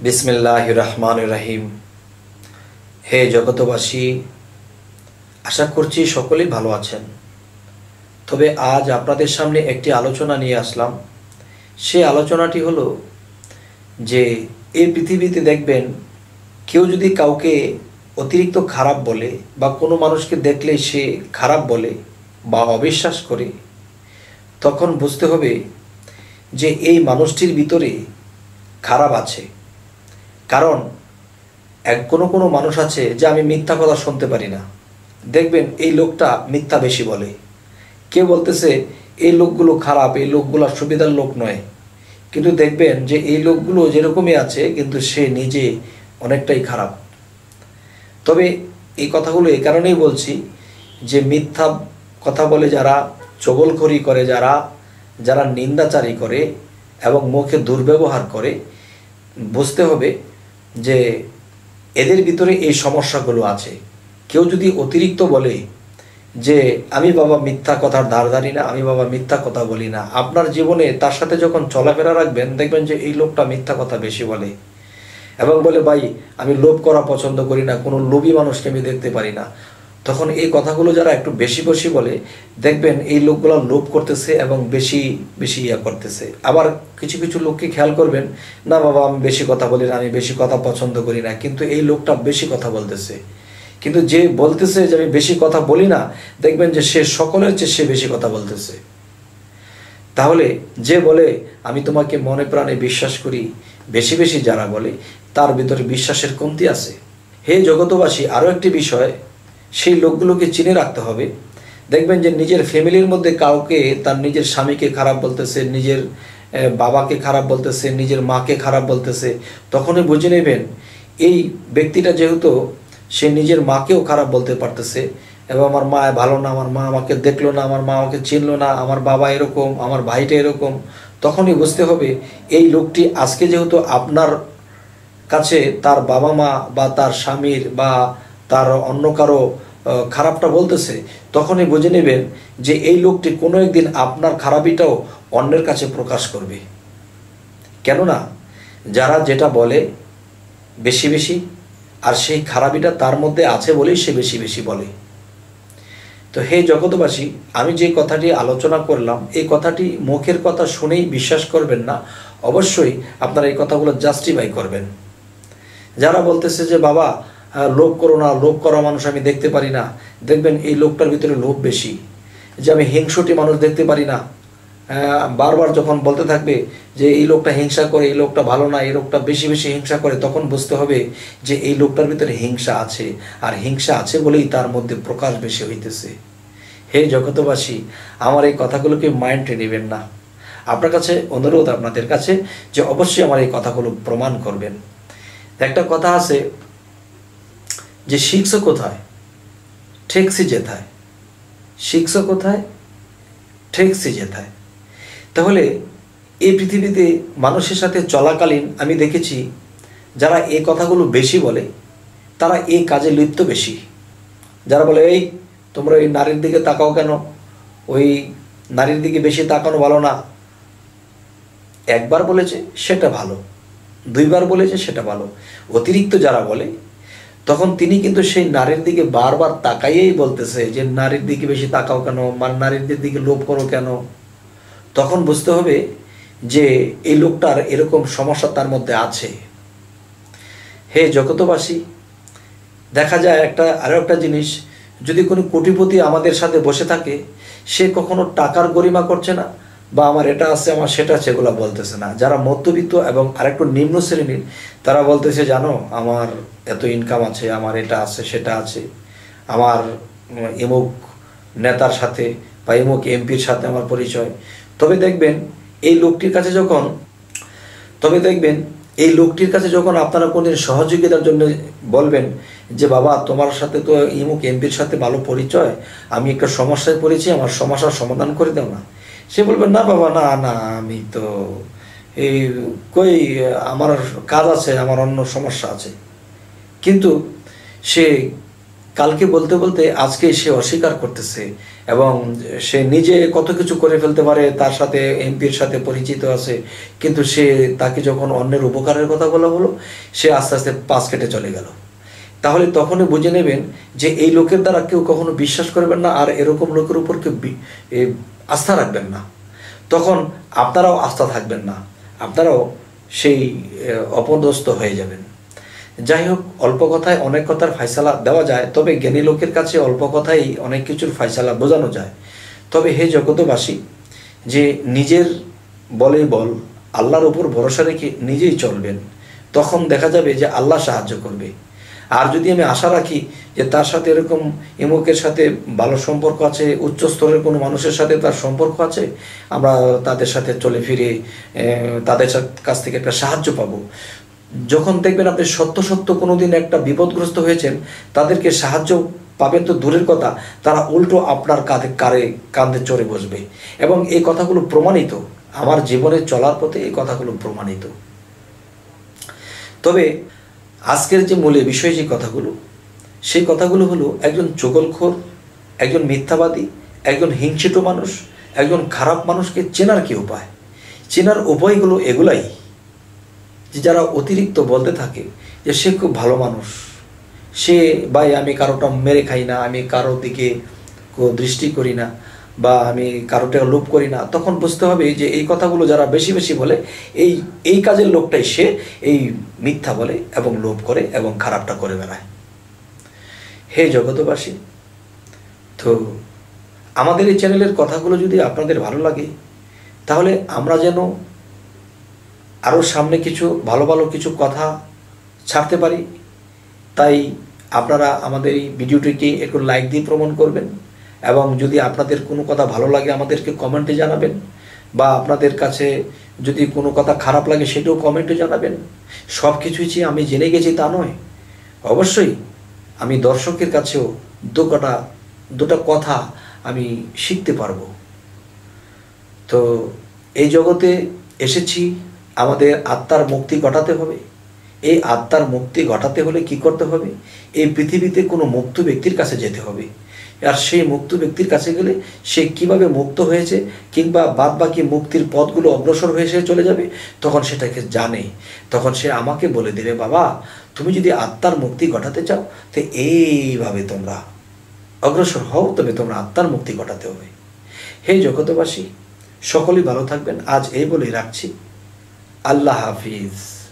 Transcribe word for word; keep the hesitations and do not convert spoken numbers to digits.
বিসমিল্লাহির রহমানির রহিম। হে জগতবাসী, আশা করছি সকলেই ভালো আছেন। তবে আজ আপনাদের সামনে একটি আলোচনা নিয়ে আসলাম। সেই আলোচনাটি হলো যে এই পৃথিবীতে দেখবেন কেউ যদি কাউকে অতিরিক্ত খারাপ বলে বা কোনো মানুষকে দেখলে সে খারাপ বলে বা অবিশ্বাস করে, তখন বুঝতে হবে যে এই মানুষটির ভিতরে খারাপ আছে। কারণ এক কোনো কোনো মানুষ আছে যে আমি মিথ্যা কথা শুনতে পারি না, দেখবেন এই লোকটা মিথ্যা বেশি বলে। কেউ বলতেছে এই লোকগুলো খারাপ, এই লোকগুলো সুবিধার লোক নয়, কিন্তু দেখবেন যে এই লোকগুলো যেরকমই আছে কিন্তু সে নিজে অনেকটাই খারাপ। তবে এই কথাগুলো এই কারণেই বলছি যে মিথ্যা কথা বলে যারা, চগলখড়ি করে যারা, যারা নিন্দাচারী করে এবং মুখে দুর্ব্যবহার করে, বুঝতে হবে যে এদের ভিতরে এই সমস্যাগুলো আছে। কেউ যদি অতিরিক্ত বলে যে আমি বাবা মিথ্যা কথার ধার ধারি না, আমি বাবা মিথ্যা কথা বলি না, আপনার জীবনে তার সাথে যখন চলাফেরা রাখবেন দেখবেন যে এই লোকটা মিথ্যা কথা বেশি বলে এবং বলে ভাই আমি লোভ করা পছন্দ করি না, কোনো লোভী মানুষকে আমি দেখতে পারি না। তখন এই কথাগুলো যারা একটু বেশি বেশি বলে দেখবেন এই লোকগুলো লোভ করতেছে এবং বেশি বেশি ইয়া করতেছে। আবার কিছু কিছু লোককে খেয়াল করবেন, না বাবা আমি বেশি কথা বলি না, আমি বেশি কথা পছন্দ করি না, কিন্তু এই লোকটা বেশি কথা বলতেছে। কিন্তু যে বলতেছে যে আমি বেশি কথা বলি না, দেখবেন যে সে সকলের চেয়ে সে বেশি কথা বলতেছে। তাহলে যে বলে আমি তোমাকে মনে প্রাণে বিশ্বাস করি, বেশি বেশি যারা বলে তার ভিতরে বিশ্বাসের কমতি আছে। হে জগতবাসী, আরও একটি বিষয়, সেই লোকগুলোকে চিনে রাখতে হবে। দেখবেন যে নিজের ফ্যামিলির মধ্যে কাউকে, তার নিজের স্বামীকে খারাপ বলতেছে, নিজের বাবাকে খারাপ বলতেছে, নিজের মাকে খারাপ বলতেছে, তখনই বুঝে নেবেন এই ব্যক্তিটা যেহেতু সে নিজের মাকেও খারাপ বলতে পারতেছে এবং আমার মা ভালো না, আমার মা আমাকে দেখলো না, আমার মা আমাকে চিনলো না, আমার বাবা এরকম, আমার ভাইটা এরকম, তখনই বুঝতে হবে এই লোকটি আজকে যেহেতু আপনার কাছে তার বাবা মা বা তার স্বামীর বা তার অন্য কারো খারাপটা বলতেছে, তখনই বুঝে নেবেন যে এই লোকটি কোনো একদিন আপনার খারাপিটাও অন্যের কাছে প্রকাশ করবে। কেননা যারা যেটা বলে বেশি বেশি, আর সেই খারাপিটা তার মধ্যে আছে বলেই সে বেশি বেশি বলে। তো হে জগতবাসী, আমি যে কথাটি আলোচনা করলাম এই কথাটি মুখের কথা শুনেই বিশ্বাস করবেন না, অবশ্যই আপনারা এই কথাগুলো জাস্টিফাই করবেন। যারা বলতেছে যে বাবা লোভ করো না, লোভ করা মানুষ আমি দেখতে পারি না, দেখবেন এই লোকটার ভিতরে লোভ বেশি। যে আমি হিংসুটি মানুষ দেখতে পারি না, বারবার যখন বলতে থাকবে যে এই লোকটা হিংসা করে, এই লোকটা ভালো না, এই লোকটা বেশি বেশি হিংসা করে, তখন বুঝতে হবে যে এই লোকটার ভিতরে হিংসা আছে, আর হিংসা আছে বলেই তার মধ্যে প্রকাশ বেশি হইতেছে। হে জগতবাসী, আমার এই কথাগুলোকে মাইন্ডে নেবেন না। আপনার কাছে অনুরোধ, আপনাদের কাছে, যে অবশ্যই আমার এই কথাগুলো প্রমাণ করবেন। একটা কথা আছে যে শিখছো কোথায়, ঠেকছি যেথায়, শিখছো কোথায়, ঠেকছি যেথায়। তাহলে এই পৃথিবীতে মানুষের সাথে চলাকালীন আমি দেখেছি যারা এই কথাগুলো বেশি বলে তারা এই কাজে লিপ্ত বেশি। যারা বলে এই তোমরা ওই নারীর দিকে তাকাও কেন, ওই নারীর দিকে বেশি তাকানো ভালো না, একবার বলেছে সেটা ভালো, দুইবার বলেছে সেটা ভালো, অতিরিক্ত যারা বলে তখন তিনি কিন্তু সেই নারীর দিকে বারবার তাকাইয়েই বলতেছে যে নারীর দিকে বেশি তাকাও কেন, নারীদের দিকে লোভ করো কেন। তখন বুঝতে হবে যে এই লোকটার এরকম সমস্যা তার মধ্যে আছে। হে জগতবাসী, দেখা যায় একটা আরও একটা জিনিস, যদি কোনো কোটিপতি আমাদের সাথে বসে থাকে, সে কখনো টাকার গরিমা করছে না বা আমার এটা আছে আমার সেটা আছে এগুলো বলতেছে না। যারা মধ্যবিত্ত এবং আরেকটু নিম্ন শ্রেণীর তারা বলতেছে জানো আমার এত ইনকাম আছে, আমার এটা আছে সেটা আছে, আমার এমুক নেতার সাথে বা এমুক এমপির সাথে আমার পরিচয়। তবে দেখবেন এই লোকটির কাছে যখন তবে দেখবেন এই লোকটির কাছে যখন আপনারা কোনদিন সহযোগিতার জন্য বলবেন যে বাবা তোমার সাথে তো এমুক এমপির সাথে ভালো পরিচয়, আমি একটা সমস্যায় পড়েছি, আমার সমস্যার সমাধান করে দাও না, সে বলবেন না বাবা না না আমি তো এই কই আমার কাজ আছে, আমার অন্য সমস্যা আছে। কিন্তু সে কালকে বলতে বলতে আজকে সে অস্বীকার করতেছে এবং সে নিজে কত কিছু করে ফেলতে পারে, তার সাথে এমপির সাথে পরিচিত আছে, কিন্তু সে তাকে যখন অন্যের উপকারের কথা বলা হলো সে আস্তে আস্তে পাশ কেটে চলে গেল। তাহলে তখনই বুঝে নেবেন যে এই লোকের দ্বারা কেউ কখনো বিশ্বাস করবেন না, আর এরকম লোকের উপর কেউ আস্থা রাখবেন না। তখন আপনারাও আস্থা থাকবেন না, আপনারাও সেই অপদস্থ হয়ে যাবেন। যাই হোক, অল্প কথায় অনেক কথার ফায়সালা দেওয়া যায়, তবে জ্ঞানী লোকের কাছে অল্প কথাই অনেক কিছুর ফায়সালা বোঝানো যায়। তবে হে জগতবাসী, যে নিজের বলে বল আল্লাহর উপর ভরসা রেখে নিজেই চলবেন, তখন দেখা যাবে যে আল্লাহ সাহায্য করবে। আর যদি আমি আশা রাখি যে তার সাথে এরকম ইমুকের সাথে ভালো সম্পর্ক আছে, উচ্চ স্তরের কোনো মানুষের সাথে তার সম্পর্ক আছে, আমরা তাদের সাথে চলে ফিরে তাদের কাছ থেকে একটা সাহায্য পাবো, যখন দেখবেন আপনি সত্য সত্য কোনো দিন একটা বিপদগ্রস্ত হয়েছেন, তাদেরকে সাহায্য পাবেন তো দূরের কথা, তারা উল্টো আপনার কাঁধে কারে কাঁধে চড়ে বসবে। এবং এই কথাগুলো প্রমাণিত, আমার জীবনে চলার পথে এই কথাগুলো প্রমাণিত। তবে আজকের যে মূলে বিষয় যে কথাগুলো, সেই কথাগুলো হলো একজন চগলখোর, একজন মিথ্যাবাদী, একজন হিংসিত মানুষ, একজন খারাপ মানুষকে চেনার কি উপায়? চেনার উপায়গুলো এগুলাই যে যারা অতিরিক্ত বলতে থাকে যে সে খুব ভালো মানুষ, সে ভাই আমি কারোটা মেরে খাই না, আমি কারোর দিকে দৃষ্টি করি না, বা আমি কারোটা লোভ করি না, তখন বুঝতে হবে যে এই কথাগুলো যারা বেশি বেশি বলে এই এই কাজের লোকটাই সে এই মিথ্যা বলে এবং লোভ করে এবং খারাপটা করে বেড়ায়। হে জগতবাসী, তো আমাদের এই চ্যানেলের কথাগুলো যদি আপনাদের ভালো লাগে, তাহলে আমরা যেন আরও সামনে কিছু ভালো ভালো কিছু কথা ছাড়তে পারি, তাই আপনারা আমাদের এই ভিডিওটিকে একটু লাইক দিয়ে প্রমাণ করবেন। এবং যদি আপনাদের কোনো কথা ভালো লাগে আমাদেরকে কমেন্টে জানাবেন, বা আপনাদের কাছে যদি কোনো কথা খারাপ লাগে সেটাও কমেন্টে জানাবেন। সব কিছুই যে আমি জেনে গেছি তা নয়, অবশ্যই আমি দর্শকের কাছেও দু কটা দুটা কথা আমি শিখতে পারবো। তো এই জগতে এসেছি আমাদের আত্মার মুক্তি ঘটাতে হবে। এই আত্মার মুক্তি ঘটাতে হলে কি করতে হবে? এই পৃথিবীতে কোনো মুক্ত ব্যক্তির কাছে যেতে হবে। আর সেই মুক্ত ব্যক্তির কাছে গেলে সে কিভাবে মুক্ত হয়েছে, কিংবা বাদ বাকি মুক্তির পথগুলো অগ্রসর হয়ে সে চলে যাবে, তখন সেটাকে জানে। তখন সে আমাকে বলে দেবে, বাবা তুমি যদি আত্মার মুক্তি ঘটাতে চাও তো এইভাবে তোমরা অগ্রসর হও, তবে তোমরা আত্মার মুক্তি ঘটাতে হবে। হে জগতবাসী, সকলেই ভালো থাকবেন। আজ এই বলেই রাখছি। আল্লাহ হাফিজ।